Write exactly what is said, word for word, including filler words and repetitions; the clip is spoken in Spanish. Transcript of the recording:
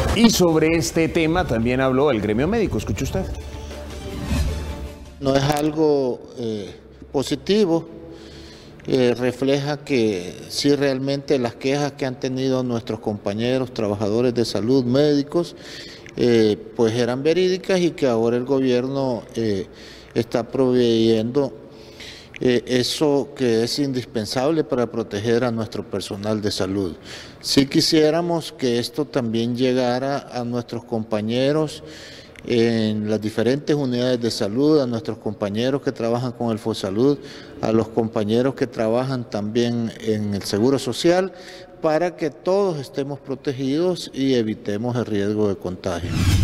Y sobre este tema también habló el gremio médico. Escuche usted. No es algo eh, positivo, eh, refleja que sí realmente las quejas que han tenido nuestros compañeros, trabajadores de salud, médicos, eh, pues eran verídicas y que ahora el gobierno eh, está proveyendo eh, eso que es indispensable para proteger a nuestro personal de salud. Si quisiéramos que esto también llegara a nuestros compañeros en las diferentes unidades de salud, a nuestros compañeros que trabajan con el FOSalud, a los compañeros que trabajan también en el Seguro Social, para que todos estemos protegidos y evitemos el riesgo de contagio.